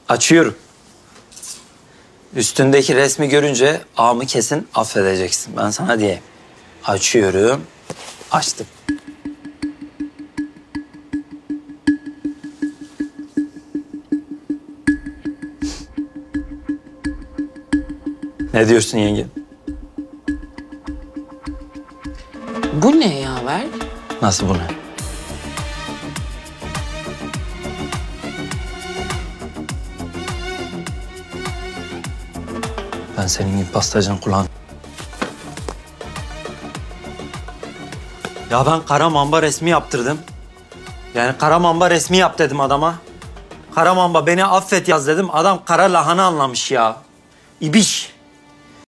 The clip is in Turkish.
Açıyorum. Üstündeki resmi görünce ağamı kesin affedeceksin. Ben sana diyeyim. Açıyorum. Açtım. Ne diyorsun yenge? Bu ne yaver? Nasıl bu ne? Ben senin gibi pastacının kulağını... Ya ben kara mamba resmi yaptırdım. Yani kara mamba resmi yap dedim adama. Kara mamba beni affet yaz dedim. Adam kara lahana anlamış ya. İbiş.